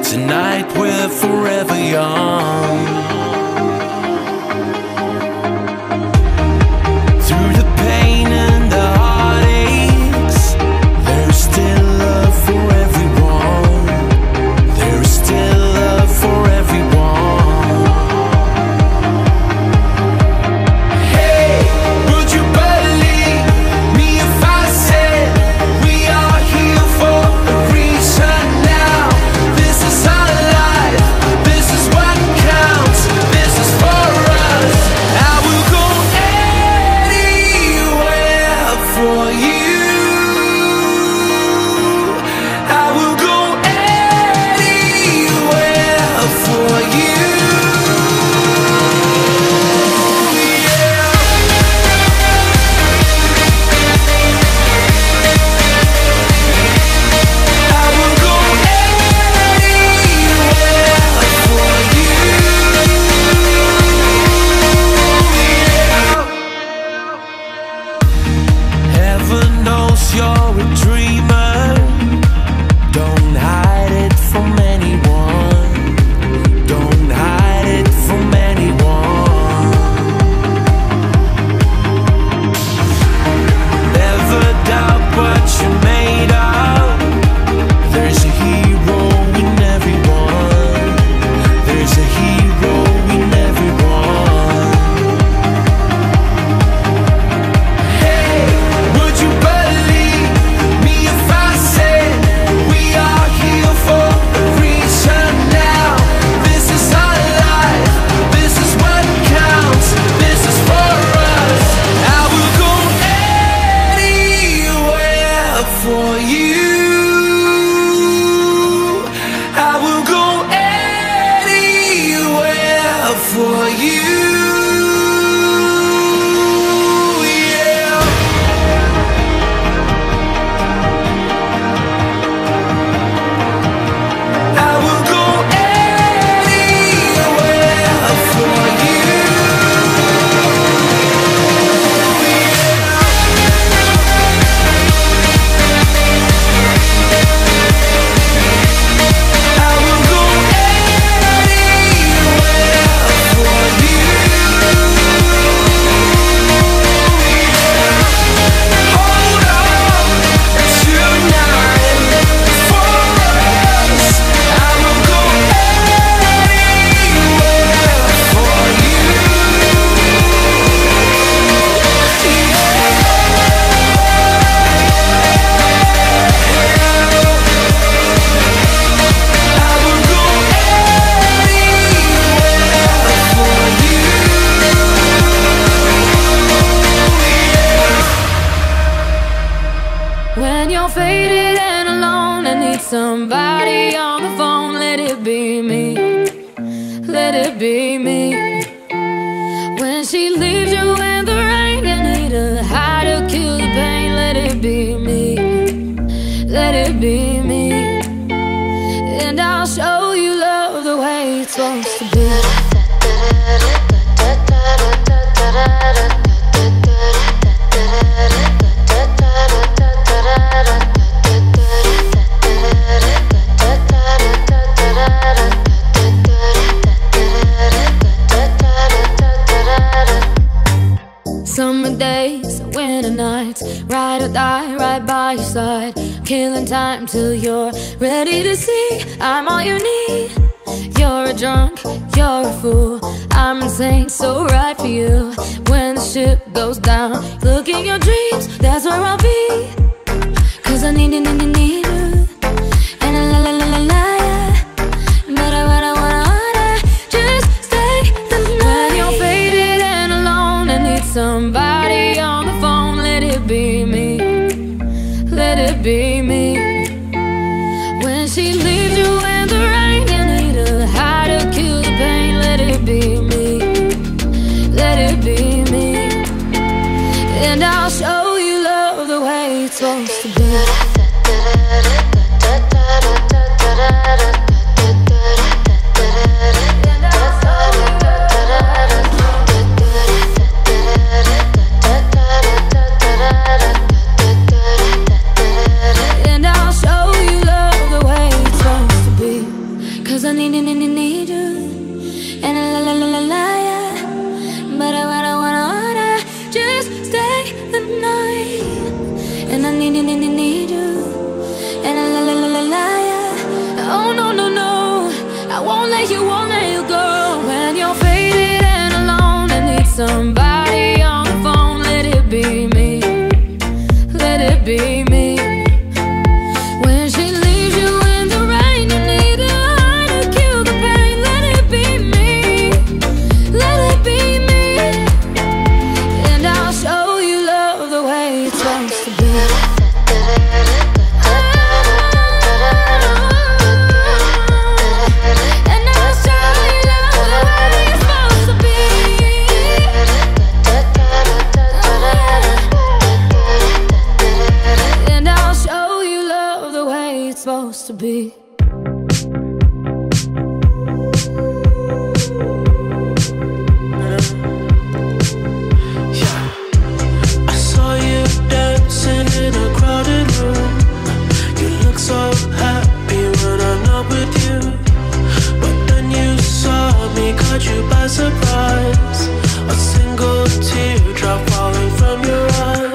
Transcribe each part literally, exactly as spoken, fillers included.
tonight we're forever young. Through the pain and the heartaches, there's still love for everyone. There's still love for everyone. Hey, would you believe me if I said we are here for a reason now? This is our life, this is what counts, this is for us. I will go anywhere for you. I will go anywhere for you. Yeah. I will go anywhere for you. Yeah. Heaven knows you're a dreamer. Don't hide it from anyone. Don't hide it from anyone. Never doubt what you're made of. There's a hero in everyone. There's a hero in everyone. Hey, would you believe me if I said we are here for a reason now? This is our life, this is what counts, this is for us. I will go anywhere for you. I will go anywhere for you. Yeah. I will go anywhere for you. I will go anywhere for you. Hold on tonight for us. I will go anywhere for you. I will go anywhere for you. When you're faded and alone and need somebody on the phone, let it be me, let it be me. When she leaves you in the rain, you need a high to kill the pain, let it be me, let it be me. And I'll show you love the way it's supposed to be. Summer days, winter nights, ride or die right by your side, killing time till you're ready to see I'm all you need. You're a drunk, you're a fool, I'm insane, so right for you. When the ship goes down, look in your dreams, that's where I'll be. Cause I need you, need you, need you. And la la la la la, yeah. But I, but I wanna, wanna just stay the night. When you're faded and alone and need somebody on the phone, let it be me, let it be me. When she leaves you in the rain, you need a high to kill the pain, let it be me, let it be me. And I'll show you love the way it's supposed to be. And I'll show you love the way it's supposed to be. somebody on the phone. Let it be me, let it be me. When she leaves you in the rain, you need a high to kill the pain. Let it be me, let it be me. And I'll show you love the way it's supposed to be. Supposed to be. Yeah. I saw you dancing in a crowded room. You look so happy when I'm not with you, but then you saw me, caught you by surprise. A single teardrop falling from your eye.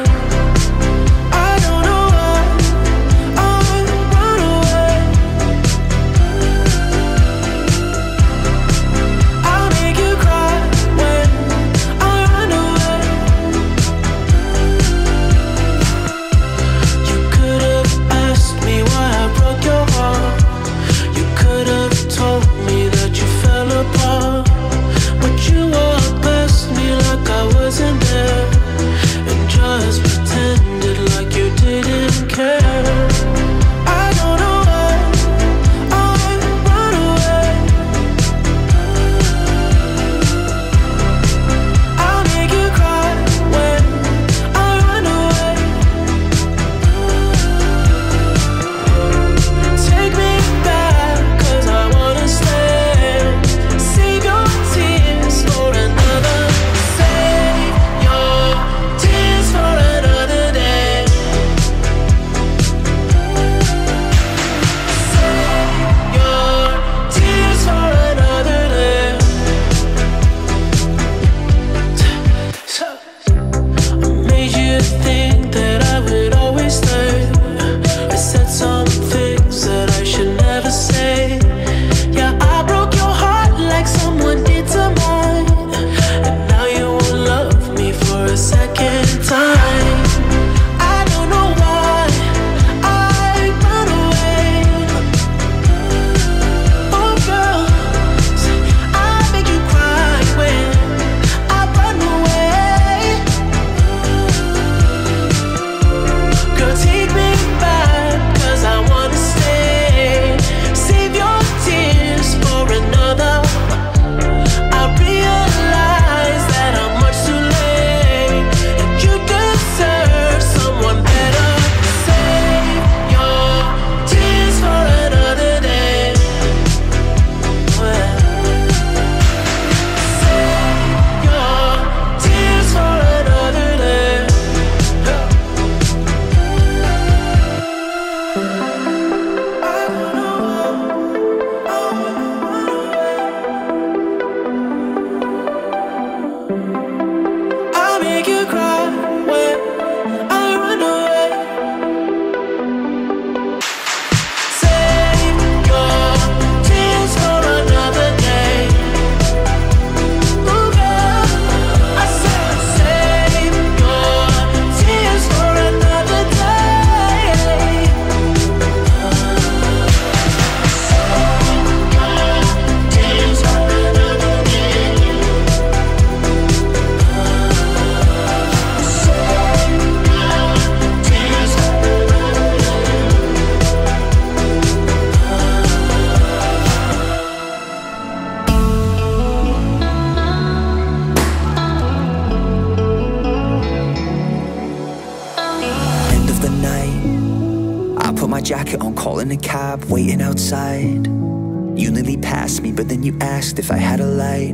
Jacket on, calling a cab, waiting outside. You nearly passed me, but then you asked if I had a light.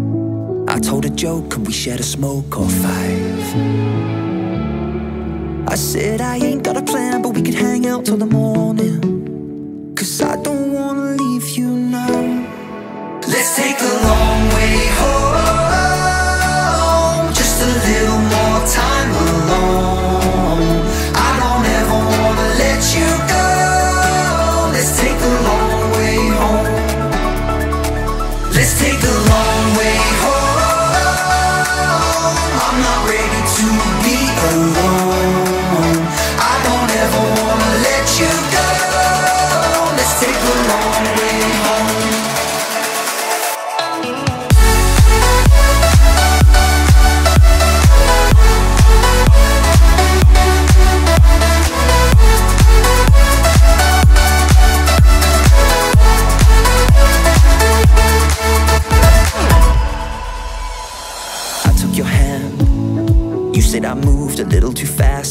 I told a joke, could we share a smoke or five? I said I ain't got a plan, but we could hang out till the morning. Cause I don't wanna leave you now. Let's take the long way home, just a little more time alone. I don't ever wanna let you go. Let's take the long way home. Let's take the long way home,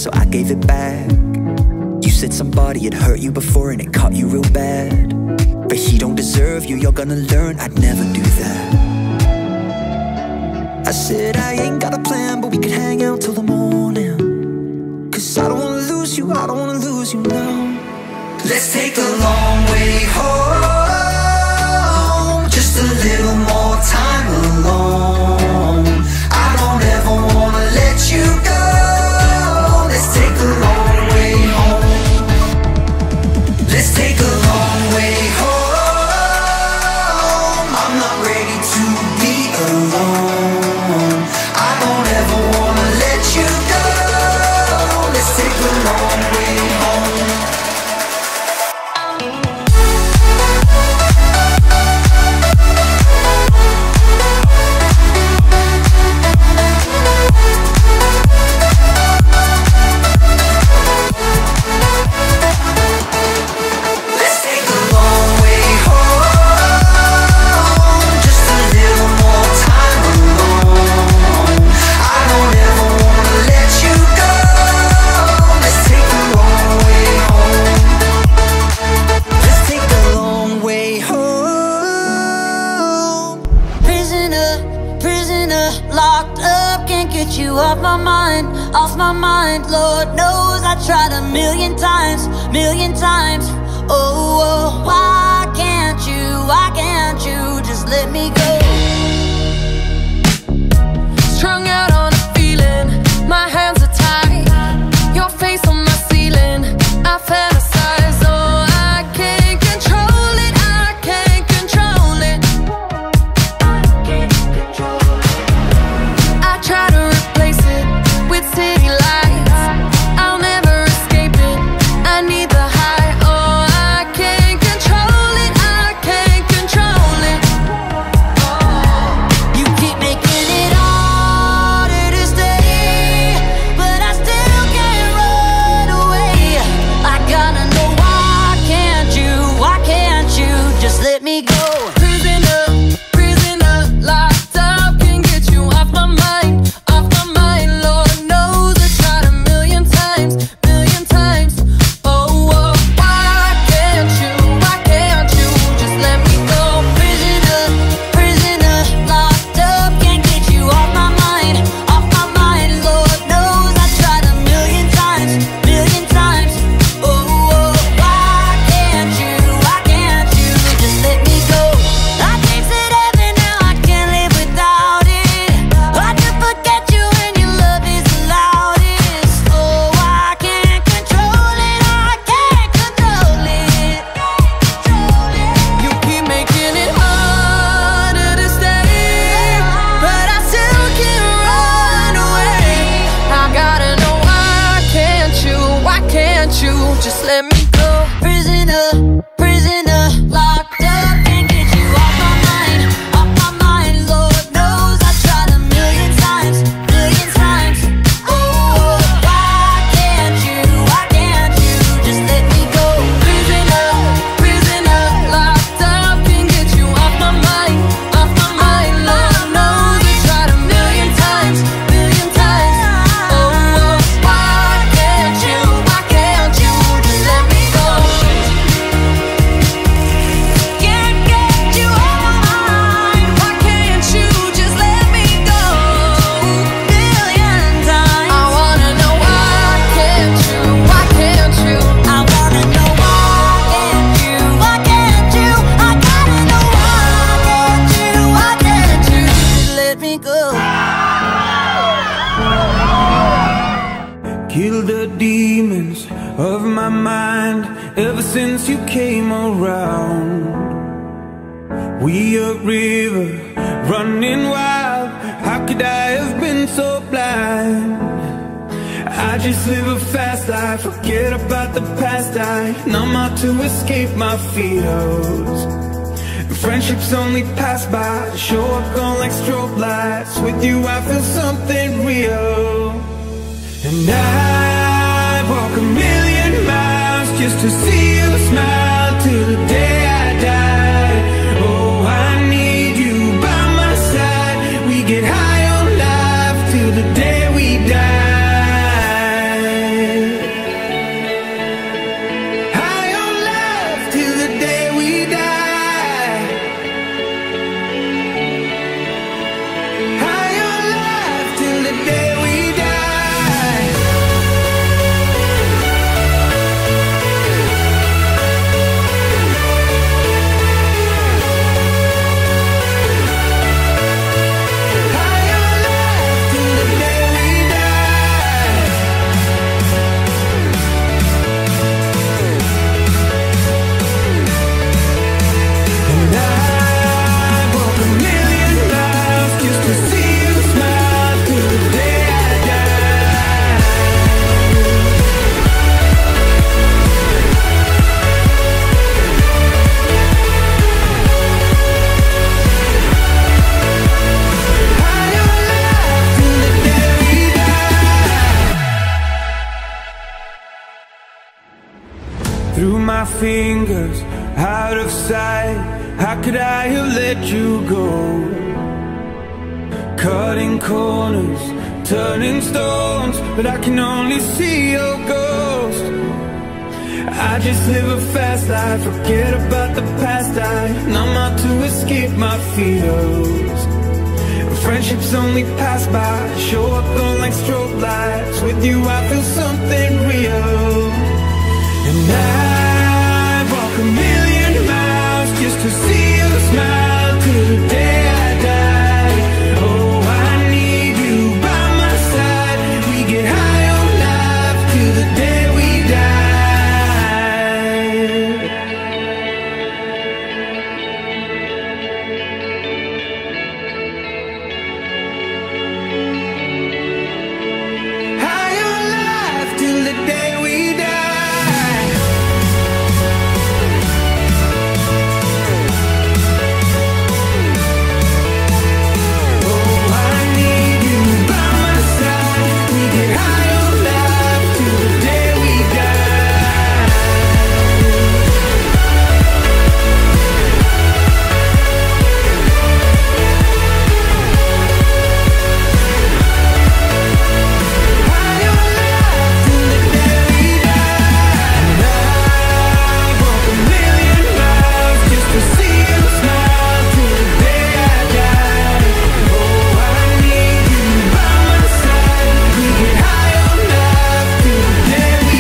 so I gave it back. You said somebody had hurt you before and it caught you real bad, but he don't deserve you, you're gonna learn I'd never do that. I said I ain't got a plan, but we could hang out till the morning, cause I don't wanna lose you, I don't wanna lose you now. Let's take the long way home, just a little more time alone. I don't ever wanna let you go. Let's take the long way home. Let's take a long way home. I'm not ready to be alone. I don't ever wanna let you go. Let's take the long way home. Off my mind, off my mind. Lord knows I tried a million times, million times. Oh, oh, why can't you, why can't you just let me go? Strung out on a feeling, my hands are tied. Your face on my ceiling, I fantasize. Oh, I can't control it, I can't control it. I can't control it. I try to with city lights, I'll never escape it. I need the high. Oh, I can't control it, I can't control it. Oh. You keep making it harder to stay, but I still can't run away. I gotta know, why can't you, why can't you just let me go? Prisoner, prisoner, locked up, can't get you off my mind, off my mind. Lord knows I tried a million times, million times. Oh, oh, why can't you, why can't you just let me go? Prisoner, prisoner, locked up, can't get you off my mind, off my mind. Lord knows I tried a million times, million times. Oh, oh, why can't you, why can't you just let me go? I tasted heaven, now I can't live without it. I can forget you when your love is the loudest. Oh, I can't control it, I can't control it. You keep making it harder to stay, but I still can't run away. I gotta know, why can't you, why can't you just let me go? Prisoner, prisoner, locked up, can't get you off my mind, off my mind. Lord knows I tried a million times, million times. Oh, why can't you, why can't you just let me go? Prisoner, prisoner, locked up, can't get you off my mind, off my mind. Lord knows I tried a million times, million times. Oh, why can't you, why can't you just let me go? Can't get you off my mind, Why can't you just let me go? million times. I wanna know, why can't you, why can't you? I wanna know, why can't you, why can't you? I gotta know, why can't you, why can't you just let me go? Kill the demons of my mind ever since you came around. We a river running wild. How could I have been so blind? I just live a fast life, forget about the past. I numb out to escape my fears. Friendships only pass by, show up gone like strobe lights. With you I feel something real. And I walk a million miles just to see you smile till the day I die. Oh, I need you by my side. We get high on life till the day we die. fingers out of sight. How could I have let you go? Cutting corners, turning stones, but I can only see your ghost. I just live a fast life, forget about the past. I numb out to escape my fears. Friendships only pass by, show up on like strobe lights. With you I feel something real. And I walk a million miles just to see you smile till the day I die. Oh, I need you by my side. We get high on life till the day we die. High on life till the day we die. Oh, I need you by my side. We get high on life till the day we die. High on life till the day we die. And I walk a million miles just to see you smile till the day I die. Oh, I need you by my side. We get high on life till the day we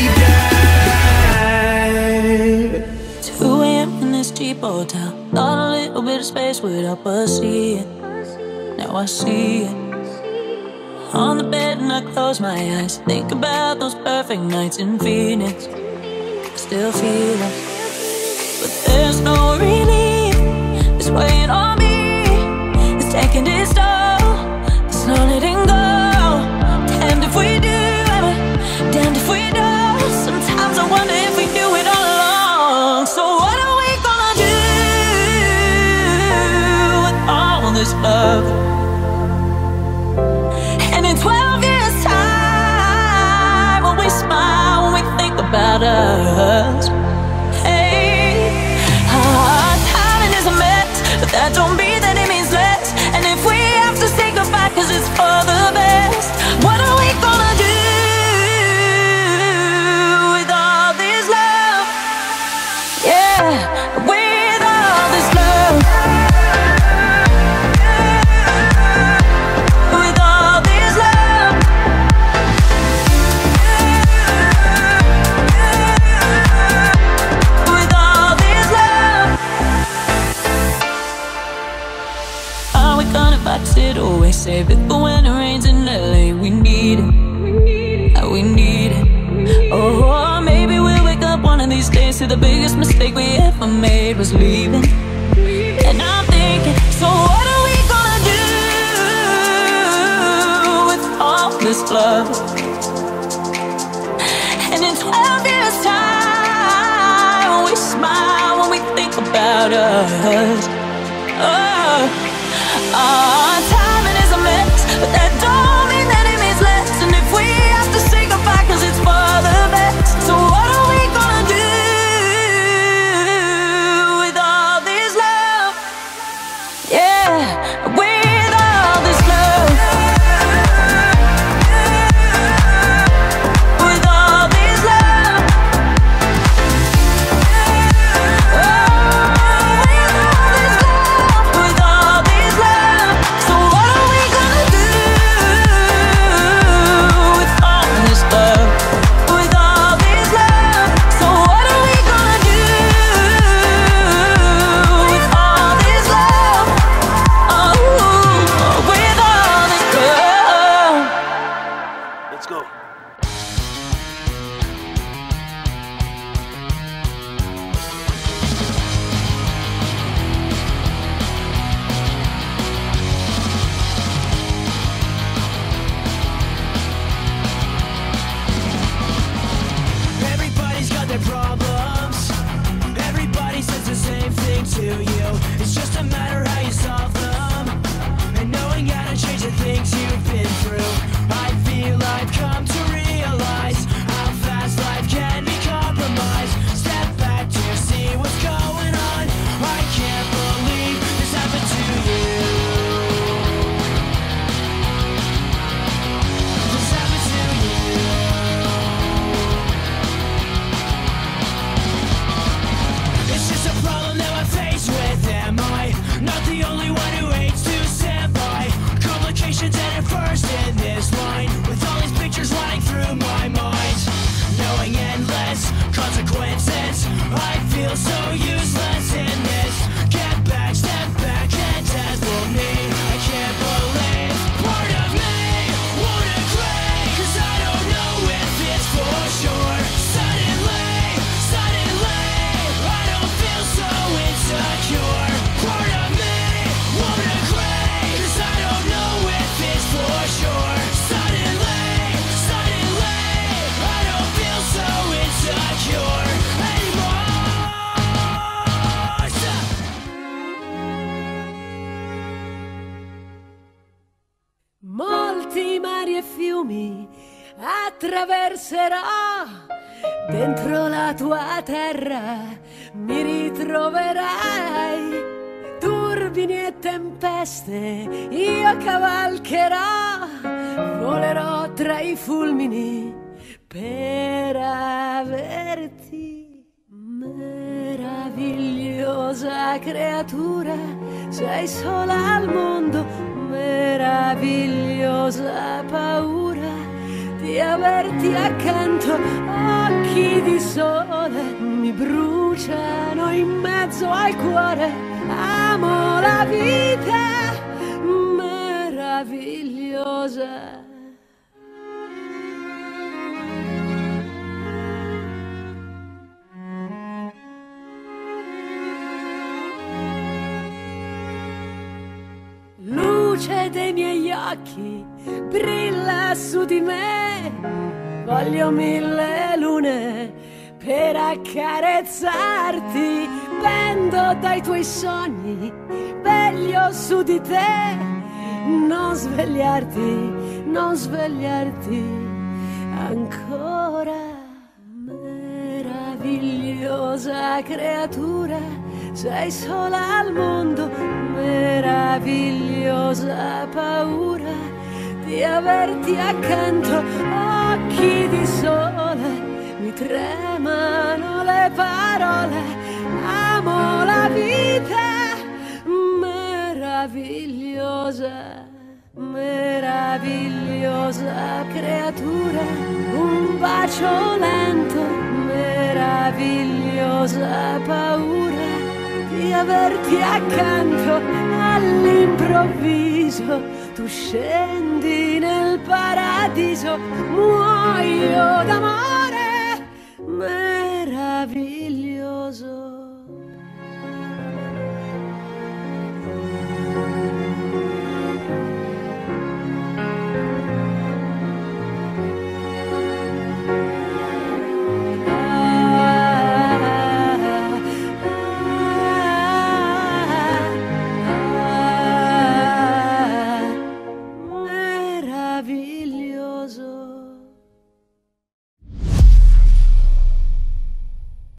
die. two a m in this cheap hotel. Thought a little bit of space would help us see it. Now I see it. On the bed and I close my eyes. Think about those perfect nights in Phoenix. Still feel it. But there's no relief. It's weighing on me. It's taking its toll. There's no letting go. Damned if we do, damned if we don't. Sometimes I wonder if we knew it all along. So what are we gonna do with all this love? And in twelve years' time, when we smile, when we think about us, hey, our timing is a mess, but that don't mean that it means less. And if we have to say goodbye, cause it's for the best, what are we gonna do with all this love? Yeah, with all this love. With all this love. With all this love. Are we gonna box it away? Save it for when it rains in L A. We need it. Uh, We need it. Oh, maybe we'll wake up one of these days to the biggest mistake we ever made was leaving. And I'm thinking, so what are we gonna do with all this love? And in twelve years' time, when we smile, when we think about us, oh, our timing is a mess, but that don't mean that it means less. And if we have to say goodbye, cause it's for the best, so what are we gonna do with all this love? Yeah, with all this love. With all this love. Oh, with all this love. With all this love. So what are we gonna do with all this love? With all this love. So what are we gonna do with all this love? Oh, with all this love. Let's go. Everybody's got their problems. Everybody says the same thing to you. It's just a matter how you solve them. And knowing how to change the things you've been through. I feel I've come to realize how fast life can be compromised. Step back to fiumi attraverserò, dentro la tua terra mi ritroverai. Turbini e tempeste io cavalcherò, volerò tra i fulmini per averti. Meravigliosa creatura, sei sola al mondo, meravigliosa paura di averti accanto. Occhi di sole mi bruciano in mezzo al cuore, amo la vita meravigliosa. Luce dei miei occhi brilla su di me, voglio mille lune per accarezzarti, pendo dai tuoi sogni, veglio su di te, non svegliarti, non svegliarti ancora. Meravigliosa creatura, sei sola al mondo, meravigliosa paura di averti accanto. Occhi di sole, mi tremano le parole, amo la vita meravigliosa, meravigliosa creatura, un bacio lento, meravigliosa paura di averti accanto. All'improvviso tu scendi nel paradiso, muoio d'amore.